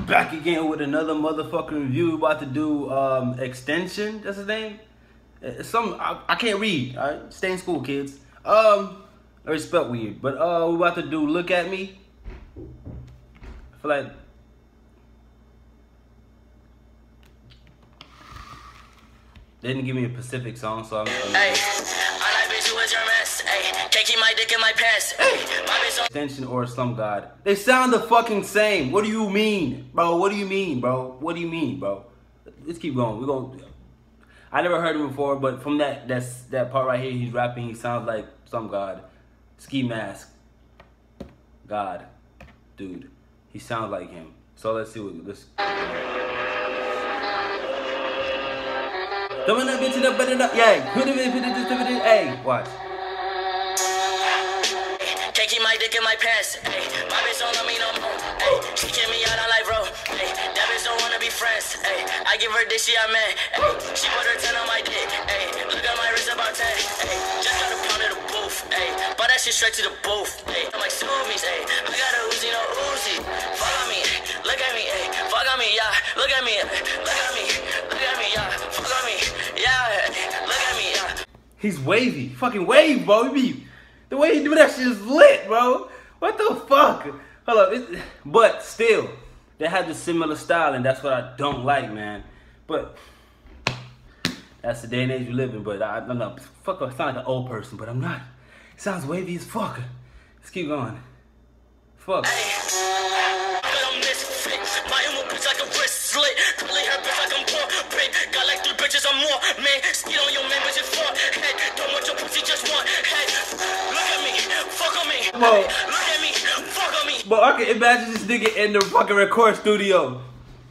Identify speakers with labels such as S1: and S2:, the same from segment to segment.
S1: Back again with another motherfucking review. About to do Extension. That's his name. I can't read. All right, stay in school, kids. It's spelled weird, but we about to do Look at Me. I feel like they didn't give me a Pacific song, so I'm
S2: hey, I like bitch, you was your mess. Hey, can't keep my dick in my pants. Hey, my bitch.
S1: Extension or Slum God. They sound the fucking same. What do you mean, bro? What do you mean, bro? What do you mean, bro? Let's keep going. We're going. I never heard him before, but from that part right here, he's rapping. He sounds like Slum God. Ski Mask. God, dude. He sounds like him. So let's see what this. Don't that bitch it up, better up, yeah. Put it in, hey, watch.
S2: Can't keep my dick in my pants. Hey, my bitch don't love me no more. Hey, she kick me out on life, bro. Hey, that bitch don't wanna be friends. Hey, I give her dick, she a man. Hey, she put her 10 on my dick. Hey, look at my wrist about 10. Hey, just got a pound of the booth. Hey, but that shit straight to the booth. Hey, I'm like Sumis. Hey, I got a Uzi, no Uzi. Fuck on me, look at me. Hey, fuck on me, yeah. Look at me, look at me, look at me, yeah. Fuck on me, yeah. Look at me, yeah.
S1: He's wavy, fucking wave, bro. The way he do that shit is lit, bro. What the fuck? Hold up, but still, they have the similar style, and that's what I don't like, man. But that's the day and age we live in. But I'm not. Fuck, I sound like an old person, but I'm not. It sounds wavy as fuck. Let's keep going. Fuck. Look at me, fuck on me. But I can imagine this nigga in the fucking record studio.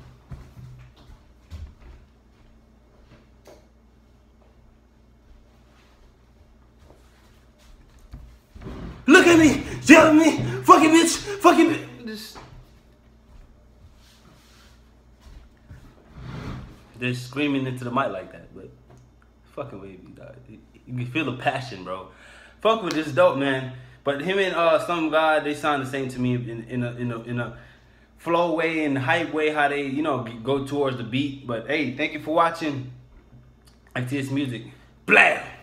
S1: Look at me, yell at me, fucking bitch, fucking bitch. They're screaming into the mic like that, but fucking wavy, dog. You can feel the passion, bro. Fuck with this dope, man. But him and Slum God, they sound the same to me in a flow way and hype way, how they, you know, go towards the beat. But hey, thank you for watching ITS Music. Blam!